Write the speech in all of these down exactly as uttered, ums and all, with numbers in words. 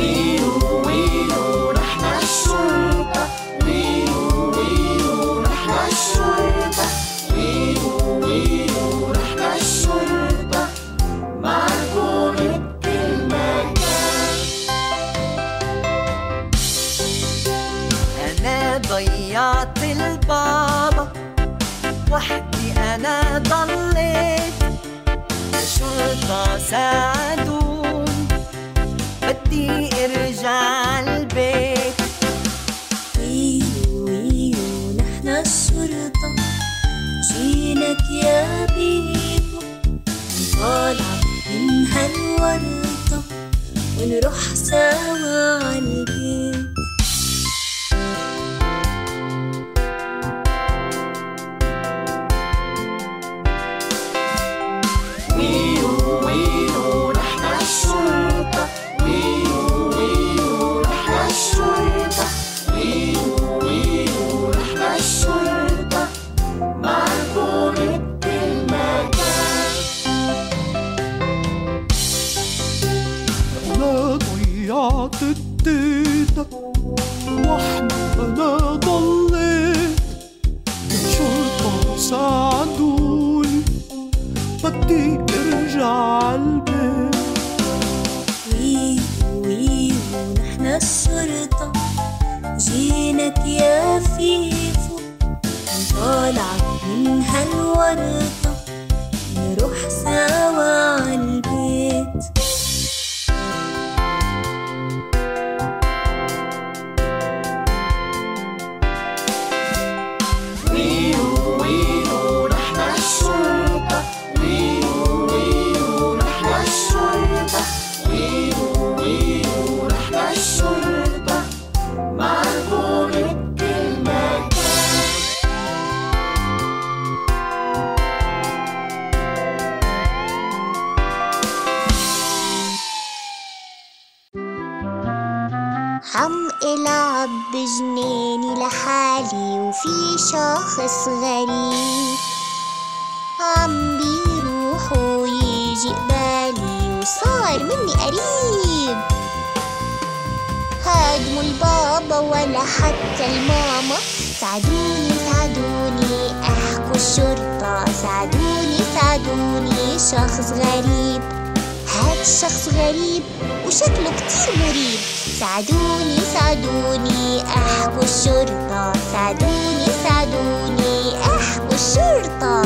ويلو ويلو نحن الشرطة، ويلو ويلو نحن الشرطة، ويلو ويلو نحن الشرطة، معكم بكل مكان. أنا ضيعت البابا وحدي، أنا ضليت، الشرطة ساعدوني بدي ارجع البيت. ويلو ويلو نحن الشرطة، جينك يا بيبو، نطالع من هالورطة ونروح سوا عالبيت. ويلو ويلو نحن الشرطة، ويلو ويلو نحن الشرطة، ويلو ويلو نحن الشرطة، معكم بكل مكان. أنا ضيعت التيتا وحدي، أنا ضليت، الشرطة ساعدوني بدي ارجع البيت. ويلو ويلو نحن الشرطة، جينك يا فيفو، نطالع من هالورطة نروح سوا عالبيت. ويلو ويلو نحن الشرطة، ويلو ويلو نحن الشرطة، ويلو ويلو نحن الشرطة، معكم بكل مكان. عم العب بجنيني لحالي وفي شخص غريب عم بيروح ويجي قبالي وصار مني قريب. هاد مو البابا ولا حتى الماما، ساعدوني ساعدوني احكوا الشرطة، ساعدوني ساعدوني شخص غريب. هاد شخص غريب وشكله كتير مريب، ساعدوني ساعدوني احكوا الشرطة، ساعدوني ساعدوني احكوا الشرطة.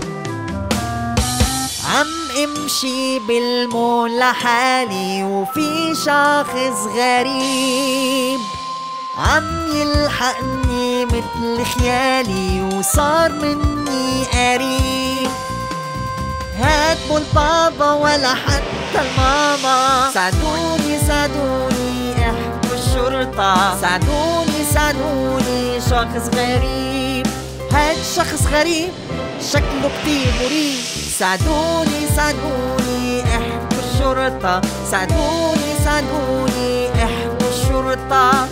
عم امشي بالمول لحالي وفي شخص غريب عم يلحقني مثل خيالي وصار مني قريب. هاد مو البابا ولا حتى الماما، ساعدوني ساعدوني احكوا الشرطة، ساعدوني ساعدوني شخص غريب. هاد شخص غريب شكله كتير مريب، ساعدوني ساعدوني احكوا الشرطة، ساعدوني ساعدوني احكوا الشرطة.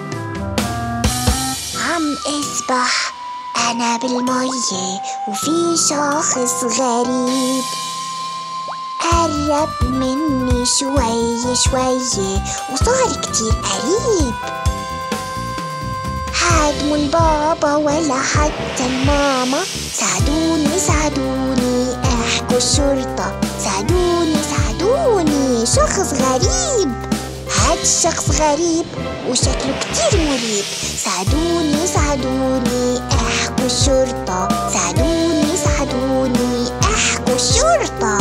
عم اسبح أنا بالمية وفي شخص غريب قرب مني شوي شوي وصار كتير قريب. هاد مو البابا ولا حتى الماما، ساعدوني ساعدوني احكوا الشرطة، ساعدوني ساعدوني شخص غريب. هاد الشخص غريب وشكله كتير مريب، ساعدوني ساعدوني احكوا الشرطة، ساعدوني ساعدوني احكوا الشرطة.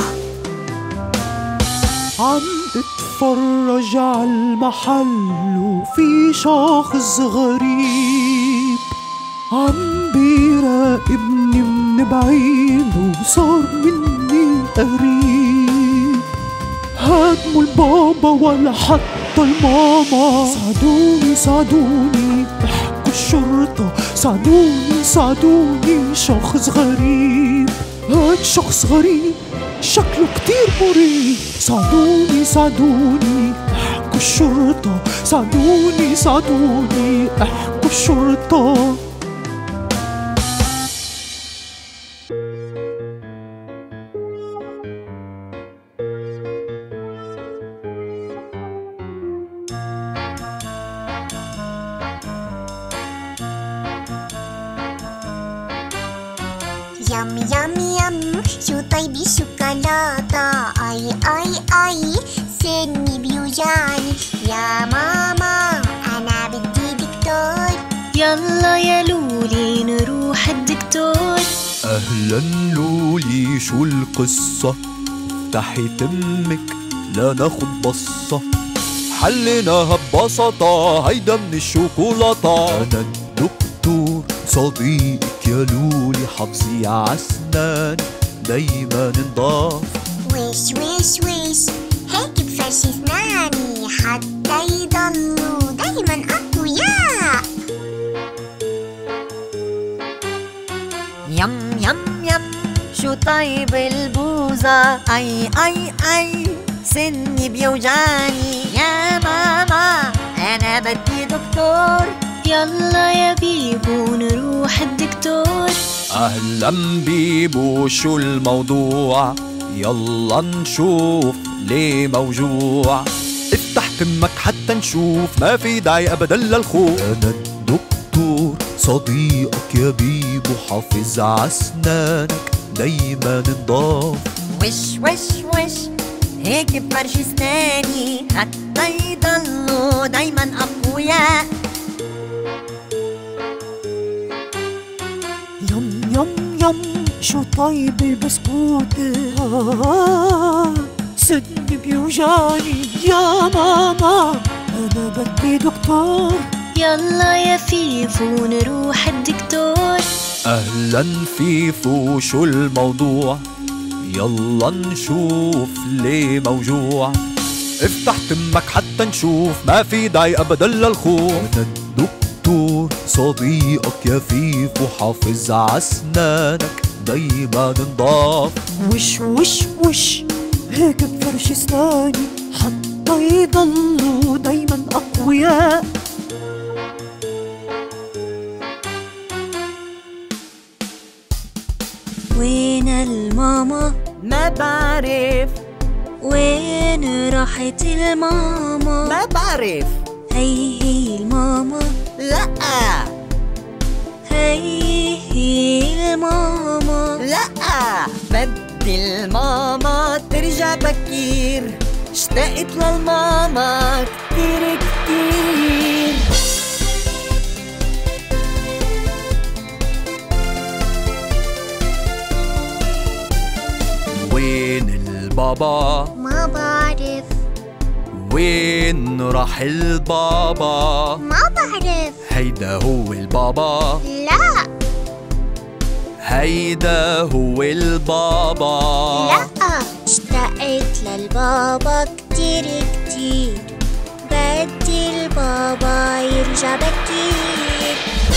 عم اتفرج عالمحل وفي شخص غريب عم بيراقبني من بعيد وصار مني قريب. هاد مو البابا ولا حتى الماما، ساعدوني ساعدوني احكوا الشرطة، ساعدوني ساعدوني شخص غريب. هاد شخص غريب شكله كتير مريب، ساعدوني ساعدوني احكوا الشرطة، ساعدوني ساعدوني احكوا الشرطة. يم يم يم شو طيب الشوكولاتة. اي اي اي سني بيوجعني يا ماما انا بدي دكتور. يلا يا لولي نروح الدكتور. أهلا لولي شو القصة؟ افتحي تمك لا ناخد بصة. حليناها ببساطة هيدا من الشوكولاتة. أنا الدكتور صديقك يا لولي، حافظي عسنانك دايما نضاف. وش وش وش هيك بفرش اسناني حتى يضلوا دايما اقوياء. يم يم يم شو طيب البوظة. اي اي اي سني بيوجعني يا ماما انا بدي دكتور. يلا يا بيبو نروح الدكتور. أهلا بيبو شو الموضوع؟ يلا نشوف ليه موجوع. افتح تمك حتى نشوف، ما في داعي أبدا للخوف. أنا الدكتور صديقك يا بيبو، حافظ عسنانك دايما نضاف. وش وش وش هيك بفرش اسناني حتى يضلوا دايما اقوياء. يم يم يم شو طيب البسكوت. آه صدري بيوجعني يا ماما أنا بدي دكتور. يلا يا فيفو نروح الدكتور. أهلا فيفو شو الموضوع؟ يلا نشوف ليه موجوع. افتح تمك حتى نشوف، ما في داعي أبدا للخوف. أنا الدكتور صديقك يا فيفو، حافظ عسنانك دايما نضاف. وش وش وش هيك بفرش اسناني حتى يضلوا دايما أقوياء. وين الماما؟ ما بعرف. وين راحت الماما؟ ما بعرف. هي هي الماما. لا هي هي الماما. لا بدي الماما ترجع بكير، اشتقت للماما كتير كتير. وين البابا؟ ما بعرف. وين راح البابا؟ ما بعرف. هيدا هو البابا. لا هيدا هو البابا. لا اشتقت للبابا كتير كتير، بدي البابا يرجع بكير.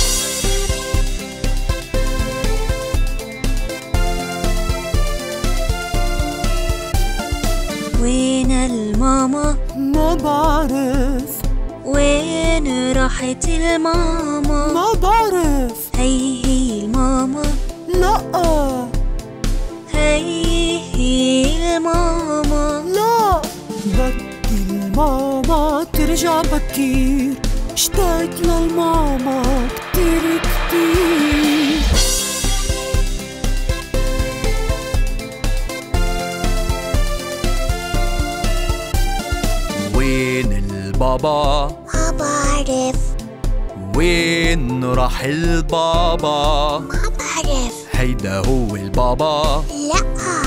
وين الماما؟ ما بعرف. وين راحت الماما؟ ما بعرف. هي هي الماما. لا هي هي الماما. لا بدي الماما ترجع بكير، اشتقت للماما كتير كتير. وين البابا؟ ما بعرف. وين راح البابا؟ ما بعرف. هيدا هو البابا. لا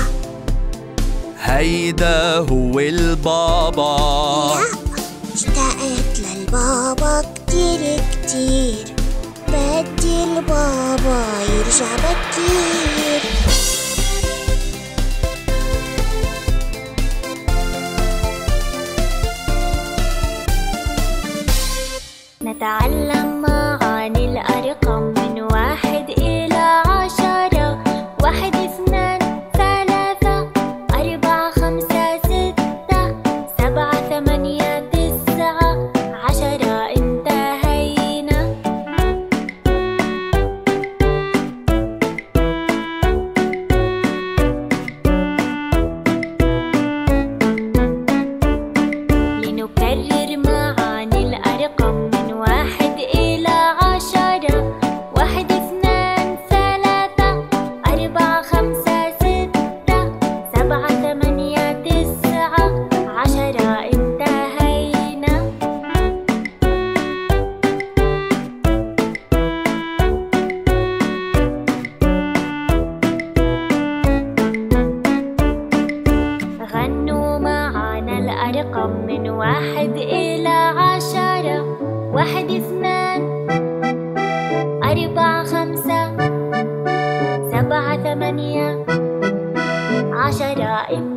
هيدا هو البابا. لا اشتقت للبابا كتير كتير، بدي البابا يرجع بكير. نتعلم معا الأرقام من واحد إلى عشرة. واحد اثنان ثلاثة أربعة خمسة ستة سبعة ثمانية تسعة عشرة. انتهينا. لنكرر معا الأرقام من واحد إلى عشرة انتهينا. غنوا معانا الأرقام من واحد إلى عشرة. واحد اثنان أربعة خمسة سبعة ثمانية عشرة.